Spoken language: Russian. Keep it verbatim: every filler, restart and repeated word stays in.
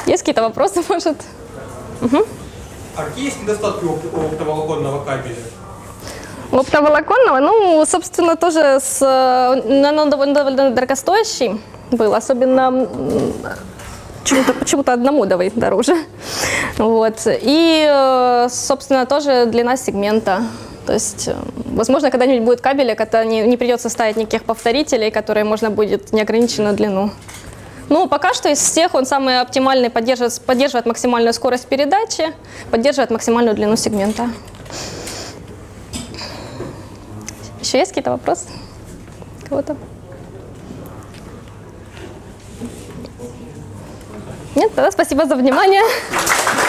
Есть какие-то вопросы, может? Угу. А какие есть недостатки у оптоволоконного кабеля? У оптоволоконного, ну, собственно, тоже с, он довольно, довольно дорогостоящий был, особенно почему-то, почему-то одномодовый дороже. Вот. И, собственно, тоже длина сегмента. То есть, возможно, когда-нибудь будет кабель, когда не, не придется ставить никаких повторителей, которые можно будет неограниченную длину. Ну, пока что из всех он самый оптимальный, поддерживает, поддерживает максимальную скорость передачи, поддерживает максимальную длину сегмента. Еще есть какие-то вопросы? Кого-то? Нет? Тогда спасибо за внимание.